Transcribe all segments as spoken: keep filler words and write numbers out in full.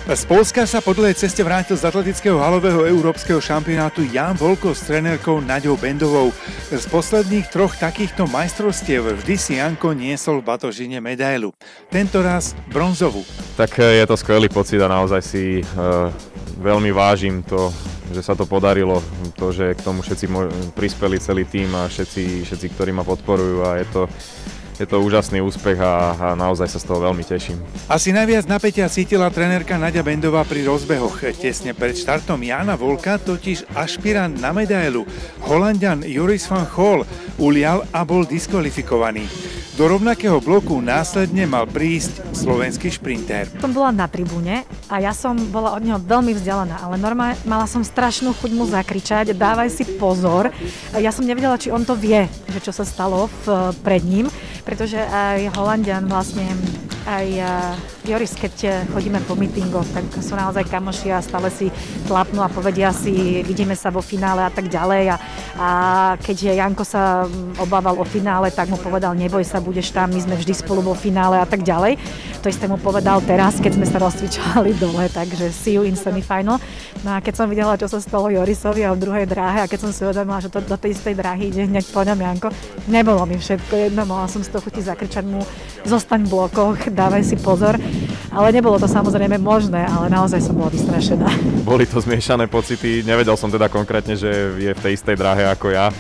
Z Poľska sa po dlhej ceste vrátil z atletického halového európskeho šampionátu Jan Volko s trénerkou Naďou Bendovou. Z posledných troch takýchto majstrovstiev vždy si Janko niesol v batožine medailu. Tento raz bronzovú. Tak je to skvelý pocit a naozaj si uh, veľmi vážim to, že sa to podarilo, to, že k tomu všetci prispeli, celý tím a všetci, všetci ktorí ma podporujú, a je to Je to úžasný úspech a, a naozaj sa z toho veľmi teším. Asi najviac napätia cítila trénerka Naďa Bendová pri rozbehoch. Tesne pred štartom Jana Volka totiž ašpirant na medailu, Holanďan Joris van Gaal, ulial a bol diskvalifikovaný. Do rovnakého bloku následne mal prísť slovenský šprintér. Som bola na tribúne a ja som bola od neho veľmi vzdialená, ale normálne mala som strašnú chuť mu zakričať: dávaj si pozor. Ja som nevedela, či on to vie, že čo sa stalo v, pred ním, pretože aj Holanďan, vlastne aj Joris, keď chodíme po mítingoch, tak sú naozaj kamoši a stále si tlapnú a povedia si, vidíme sa vo finále a tak ďalej. A, a keďže Janko sa obával o finále, tak mu povedal: neboj sa, budeš tam, my sme vždy spolu vo finále a tak ďalej. To isté mu povedal teraz, keď sme sa rozcvičovali dole, takže see you in semifinal. No a keď som videla, čo sa stalo Jorisovi a v druhej dráhe, a keď som si uvedomila, že to do tej istej dráhy ide hneď po ňom Janko, nebolo mi všetko jedno, mohla som z toho chuti zakričať mu: zostaň v blokoch, dávaj si pozor. Ale nebolo to samozrejme možné, ale naozaj som bola vystrašená. Boli to zmiešané pocity, nevedel som teda konkrétne, že je v tej istej dráhe ako ja,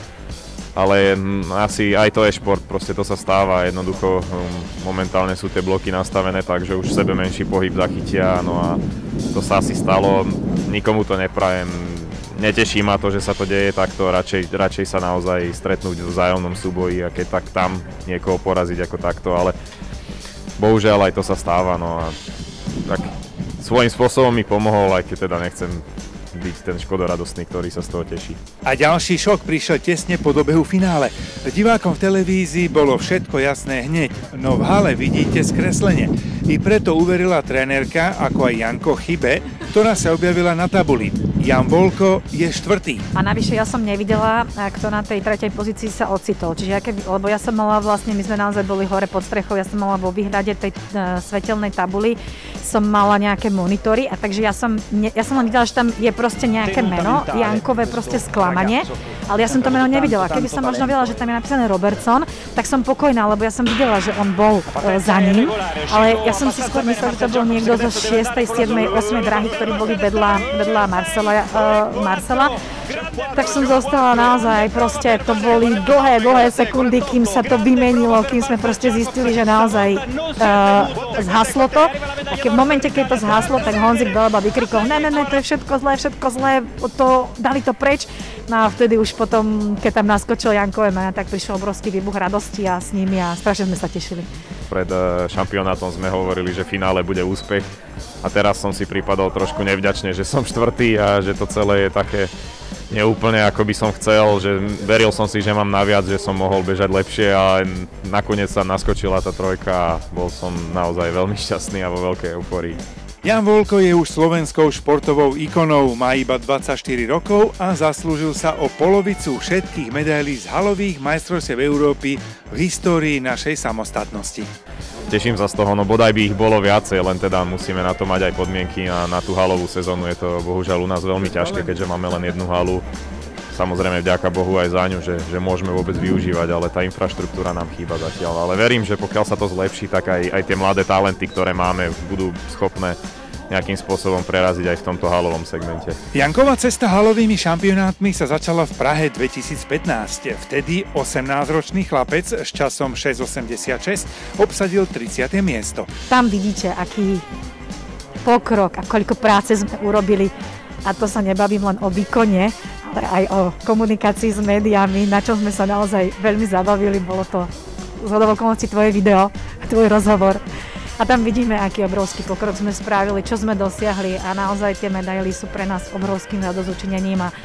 ale asi aj to je šport, proste to sa stáva, jednoducho momentálne sú tie bloky nastavené tak, že už sebe menší pohyb zachytia, no a to sa asi stalo, nikomu to neprajem. Neteší ma to, že sa to deje takto, radšej, radšej sa naozaj stretnúť v vzájomnom súboji a keď tak tam niekoho poraziť ako takto, ale bohužiaľ aj to sa stáva, no a tak svojím spôsobom mi pomohol, aj keď teda nechcem byť ten škodoradostný, ktorý sa z toho teší. A ďalší šok prišiel tesne po dobehu finále. Divákom v televízii bolo všetko jasné hneď, no v hale vidíte skreslenie. I preto uverila trénerka, ako aj Janko, chybe, ktorá sa objavila na tabuli. Jan Volko je štvrtý. A navyše ja som nevidela, kto na tej tretej pozícii sa ocitol. Čiže ja keby, lebo ja som mala vlastne, my sme naozaj boli hore pod strechou, ja som mala vo výhľade tej uh, svetelnej tabuli, som mala nejaké monitory, a takže ja som, ne, ja som len videla, že tam je proste nejaké meno, Jankové proste sklamanie, ale ja som to meno nevidela. Keby som možno videla, že tam je napísané Robertson, tak som pokojná, lebo ja som videla, že on bol uh, za ním, ale ja som si skôr myslela, že to bol niekto zo šiestej, siedmej, ôsmej dráhy, ktorí boli vedľa, vedľa Marcela. Uh, Marcela, tak som zostala naozaj, proste to boli dlhé, dlhé sekundy, kým sa to vymenilo, kým sme proste zistili, že naozaj uh, zhaslo to. A keď v momente, keď to zhaslo, tak Honzik Beleba vykrikol: ne, ne, ne, to je všetko zlé, všetko zlé, to, dali to preč. No a vtedy už potom, keď tam naskočil Jankové meno, tak prišiel obrovský výbuch radosti a s nimi a strašne sme sa tešili. Pred šampionátom sme hovorili, že v finále bude úspech, a teraz som si pripadol trošku nevďačne, že som štvrtý a že to celé je také neúplne, ako by som chcel, že veril som si, že mám naviac, že som mohol bežať lepšie, ale nakoniec sa naskočila tá trojka a bol som naozaj veľmi šťastný a vo veľkej eufórii. Jan Volko je už slovenskou športovou ikonou, má iba dvadsaťštyri rokov a zaslúžil sa o polovicu všetkých medailí z halových majstrovstiev Európy v histórii našej samostatnosti. Teším sa z toho, no bodaj by ich bolo viacej, len teda musíme na to mať aj podmienky a na tú halovú sezónu je to bohužiaľ u nás veľmi ťažké, keďže máme len jednu halu. Samozrejme vďaka Bohu aj za ňu, že, že môžeme vôbec využívať, ale tá infraštruktúra nám chýba zatiaľ. Ale verím, že pokiaľ sa to zlepší, tak aj, aj tie mladé talenty, ktoré máme, budú schopné nejakým spôsobom preraziť aj v tomto halovom segmente. Janková cesta halovými šampionátmi sa začala v Prahe dvetisícpätnásť. Vtedy osemnásťročný chlapec s časom šesť osemdesiatšesť obsadil tridsiate miesto. Tam vidíte, aký pokrok a koľko práce sme urobili. A to sa nebavím len o výkone, ale aj o komunikácii s médiami, na čo sme sa naozaj veľmi zabavili. Bolo to zhodou okolností tvoje video, tvoj rozhovor. A tam vidíme, aký obrovský pokrok sme spravili, čo sme dosiahli, a naozaj tie medaily sú pre nás obrovským radosťučinením a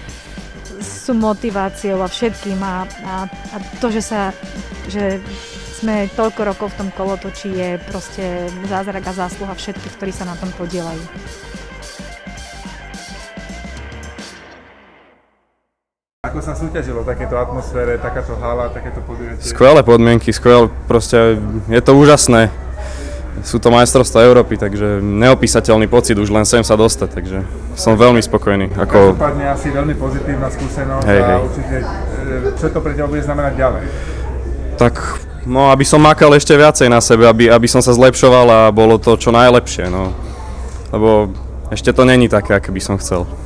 sú motiváciou a všetkým. A, a, a to, že, sa, že sme toľko rokov v tom kolotočí, je proste zázrak a zásluha všetkých, ktorí sa na tom podielajú. Ako sa súťažilo v takéto atmosfére, takáto hala, takéto podujatie? Skvelé podmienky, skvelé, proste je to úžasné. sú to majstrovstvá Európy, takže neopísateľný pocit už len sem sa dostať, takže som veľmi spokojný. Ako... Každopádne asi veľmi pozitívna skúsenosť hej, a hej. určite, čo to pre teba bude znamenať ďalej? Tak, no aby som makal ešte viacej na sebe, aby, aby som sa zlepšoval a bolo to čo najlepšie, no. Lebo ešte to není také, aké by som chcel.